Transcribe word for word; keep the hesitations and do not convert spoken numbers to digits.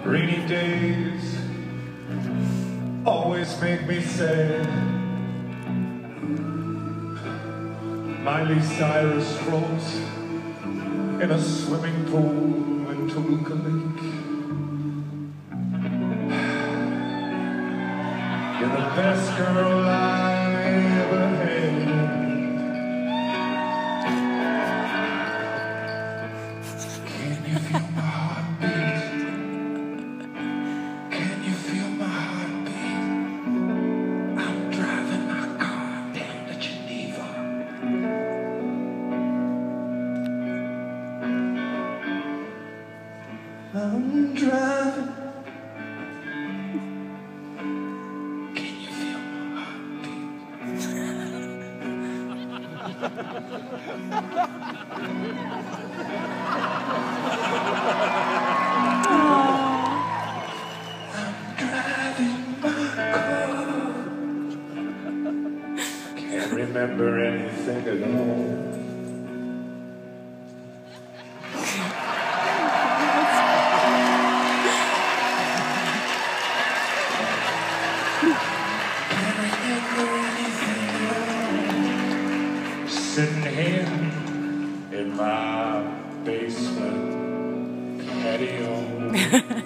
Rainy days always make me sad. Miley Cyrus floats in a swimming pool in Toluca Lake. You're the best girl I ever had. Can you feel my heartbeat? Can you feel my heartbeat? I'm driving my car down to Geneva. I'm driving. Can you feel my I'm driving my car. Can't remember anything at all. Sitting here in my basement patio.